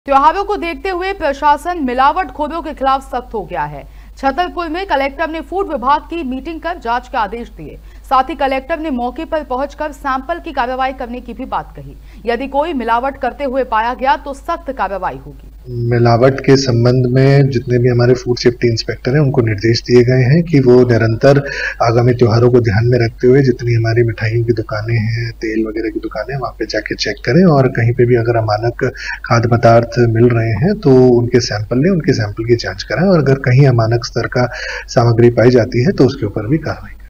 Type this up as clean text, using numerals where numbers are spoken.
त्योहारों को देखते हुए प्रशासन मिलावटखोरों के खिलाफ सख्त हो गया है। छतरपुर में कलेक्टर ने फूड विभाग की मीटिंग कर जांच के आदेश दिए। साथ ही कलेक्टर ने मौके पर पहुंचकर सैंपल की कार्रवाई करने की भी बात कही। यदि कोई मिलावट करते हुए पाया गया तो सख्त कार्रवाई होगी। मिलावट के संबंध में जितने भी हमारे फूड सेफ्टी इंस्पेक्टर हैं उनको निर्देश दिए गए हैं कि वो निरंतर आगामी त्योहारों को ध्यान में रखते हुए जितनी हमारी मिठाइयों की दुकानें हैं, तेल वगैरह की दुकानें, वहां पे जाके चेक करें और कहीं पे भी अगर अमानक खाद्य पदार्थ मिल रहे हैं तो उनके सैंपल लें, उनके सैंपल की जांच कराएं और अगर कहीं अमानक स्तर का सामग्री पाई जाती है तो उसके ऊपर भी कार्रवाई